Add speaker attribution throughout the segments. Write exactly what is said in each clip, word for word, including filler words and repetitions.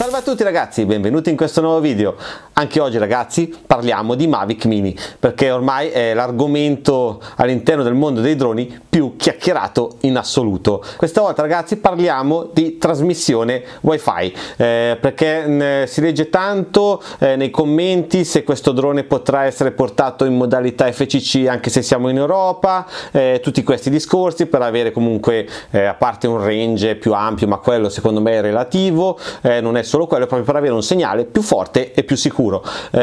Speaker 1: Salve a tutti ragazzi, benvenuti in questo nuovo video. Anche oggi ragazzi parliamo di Mavic Mini, perché ormai è l'argomento all'interno del mondo dei droni più chiacchierato in assoluto. Questa volta ragazzi parliamo di trasmissione wifi, eh, perché eh, si legge tanto eh, nei commenti se questo drone potrà essere portato in modalità F C C anche se siamo in Europa, eh, tutti questi discorsi per avere comunque, eh, a parte un range più ampio, ma quello secondo me è relativo, eh, non è solo quello, è proprio per avere un segnale più forte e più sicuro.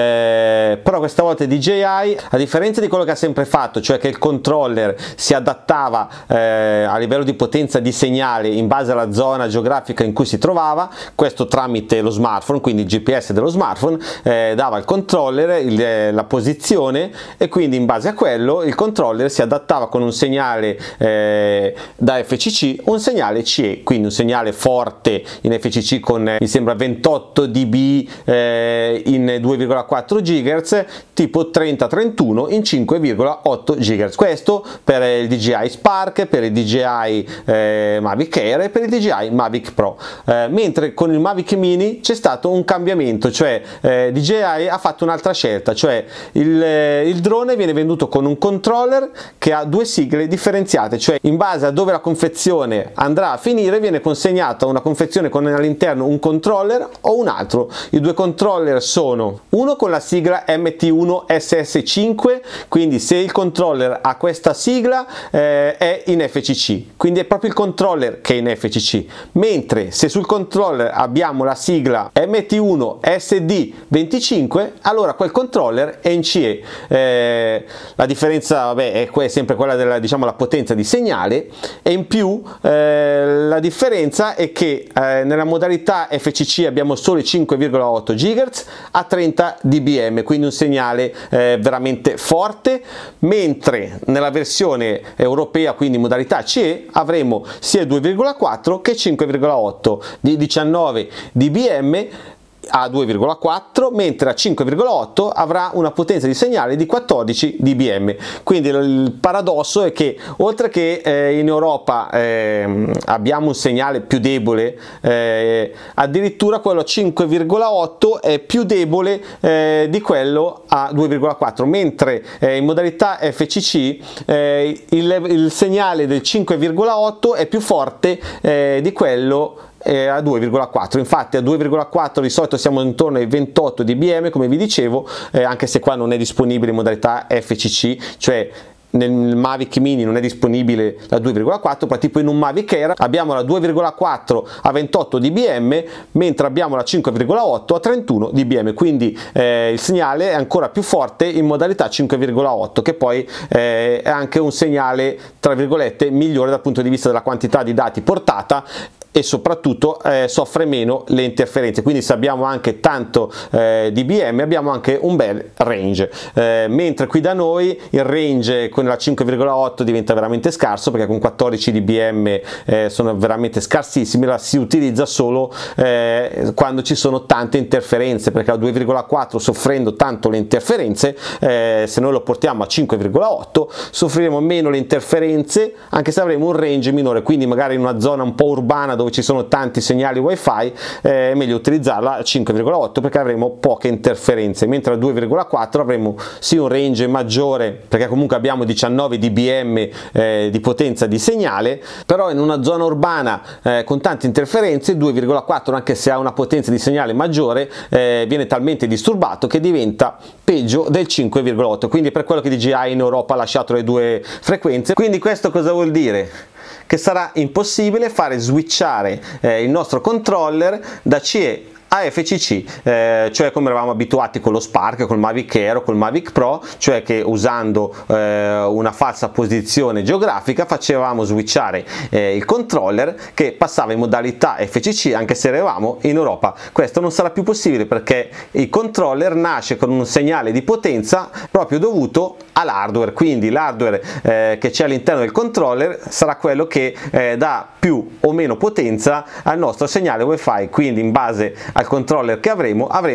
Speaker 1: Eh, però questa volta D J I, a differenza di quello che ha sempre fatto, cioè che il controller si adattava eh, a livello di potenza di segnale in base alla zona geografica in cui si trovava, questo tramite lo smartphone, quindi il G P S dello smartphone, eh, dava al controller il, la posizione, e quindi in base a quello il controller si adattava con un segnale eh, da F C C, un segnale C E, quindi un segnale forte in F C C con mi sembra ventotto dB eh, in due virgola quattro gigahertz, tipo trenta trentuno in cinque virgola otto gigahertz. Questo per il D J I Spark, per il D J I eh, Mavic Air e per il D J I Mavic Pro. Eh, mentre con il Mavic Mini c'è stato un cambiamento, cioè eh, D J I ha fatto un'altra scelta, cioè il, eh, il drone viene venduto con un controller che ha due sigle differenziate, cioè in base a dove la confezione andrà a finire viene consegnata una confezione con all'interno un controller o un altro. I due controller sono uno con la sigla M T uno S S cinque, quindi se il controller ha questa sigla eh, è in F C C, quindi è proprio il controller che è in F C C, mentre se sul controller abbiamo la sigla M T uno S D venticinque, allora quel controller è in C E. Eh, la differenza vabbè, è sempre quella della, diciamo, la potenza di segnale, e in più eh, la differenza è che eh, nella modalità F C C abbiamo solo cinque virgola otto gigahertz a trenta dBm, quindi un segnale eh, veramente forte, mentre nella versione europea, quindi modalità C E, avremo sia due virgola quattro che cinque virgola otto di diciannove dBm a due virgola quattro, mentre a cinque virgola otto avrà una potenza di segnale di quattordici dBm. Quindi il paradosso è che oltre che eh, in Europa eh, abbiamo un segnale più debole, eh, addirittura quello a cinque virgola otto è più debole eh, di quello a due virgola quattro, mentre eh, in modalità F C C eh, il, il segnale del cinque virgola otto è più forte eh, di quello a due virgola quattro. Infatti a due virgola quattro di solito siamo intorno ai ventotto dBm, come vi dicevo, eh, anche se qua non è disponibile in modalità F C C, cioè nel Mavic Mini non è disponibile la due virgola quattro, ma tipo in un Mavic Air abbiamo la due virgola quattro a ventotto dBm, mentre abbiamo la cinque virgola otto a trentuno dBm, quindi eh, il segnale è ancora più forte in modalità cinque virgola otto, che poi eh, è anche un segnale tra virgolette migliore dal punto di vista della quantità di dati portata, e soprattutto eh, soffre meno le interferenze. Quindi se abbiamo anche tanto eh, dBm abbiamo anche un bel range, eh, mentre qui da noi il range con la cinque virgola otto diventa veramente scarso, perché con quattordici dBm eh, sono veramente scarsissimi, la si utilizza solo eh, quando ci sono tante interferenze, perché la due virgola quattro soffrendo tanto le interferenze, eh, se noi lo portiamo a cinque virgola otto soffriremo meno le interferenze, anche se avremo un range minore. Quindi magari in una zona un po' urbana dove ci sono tanti segnali wifi eh, è meglio utilizzarla a cinque virgola otto, perché avremo poche interferenze, mentre a due virgola quattro avremo sì un range maggiore, perché comunque abbiamo diciannove dBm eh, di potenza di segnale, però in una zona urbana eh, con tante interferenze due virgola quattro, anche se ha una potenza di segnale maggiore, eh, viene talmente disturbato che diventa peggio del cinque virgola otto, quindi per quello che D J I in Europa ha lasciato le due frequenze. Quindi questo cosa vuol dire? Che sarà impossibile fare switchare eh, il nostro controller da C E a F C C, eh, cioè come eravamo abituati con lo Spark, col Mavic Air o col Mavic Pro, cioè che usando eh, una falsa posizione geografica facevamo switchare eh, il controller, che passava in modalità F C C anche se eravamo in Europa. Questo non sarà più possibile, perché il controller nasce con un segnale di potenza proprio dovuto all'hardware, quindi l'hardware eh, che c'è all'interno del controller sarà quello che eh, dà più o meno potenza al nostro segnale wifi, quindi in base al controller che avremo avremo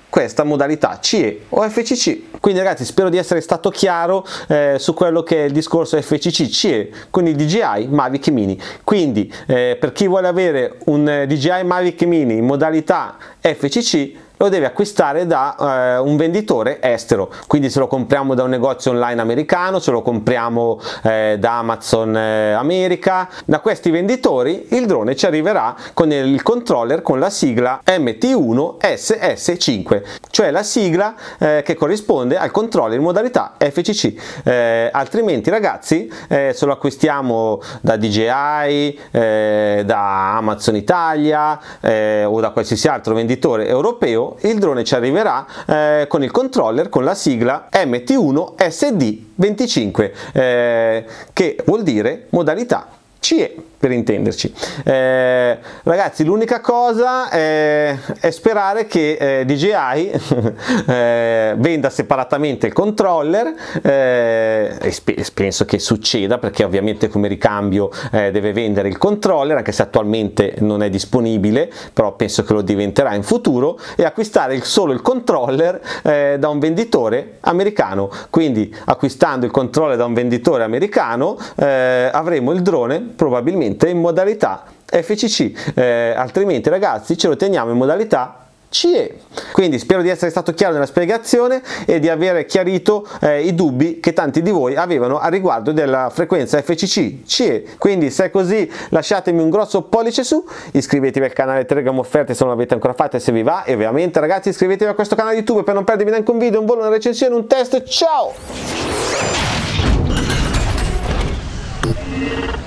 Speaker 1: questa modalità C E o F C C. Quindi ragazzi, spero di essere stato chiaro eh, su quello che è il discorso F C C C E con il D J I Mavic Mini. Quindi eh, per chi vuole avere un D J I Mavic Mini in modalità F C C lo deve acquistare da eh, un venditore estero, quindi se lo compriamo da un negozio online americano, se lo compriamo eh, da Amazon eh, America, da questi venditori il drone ci arriverà con il controller con la sigla M T uno S S cinque, cioè la sigla eh, che corrisponde al controller in modalità F C C. Eh, altrimenti ragazzi, eh, se lo acquistiamo da D J I, eh, da Amazon Italia eh, o da qualsiasi altro venditore europeo, il drone ci arriverà eh, con il controller con la sigla M T uno S D venticinque, eh, che vuol dire modalità C E, per intenderci. Eh, ragazzi, l'unica cosa è, è sperare che eh, D J I eh, venda separatamente il controller, eh, e penso che succeda, perché ovviamente come ricambio eh, deve vendere il controller, anche se attualmente non è disponibile, però penso che lo diventerà in futuro, e acquistare il, solo il controller eh, da un venditore americano. Quindi acquistando il controller da un venditore americano eh, avremo il drone probabilmente in modalità F C C, eh, altrimenti ragazzi ce lo teniamo in modalità C E. Quindi spero di essere stato chiaro nella spiegazione e di aver chiarito eh, i dubbi che tanti di voi avevano a riguardo della frequenza F C C C E. Quindi se è così, lasciatemi un grosso pollice su, iscrivetevi al canale Telegram Offerte se non l'avete ancora fatto e se vi va, e ovviamente ragazzi iscrivetevi a questo canale YouTube per non perdervi neanche un video, un volo, una recensione, un test. Ciao!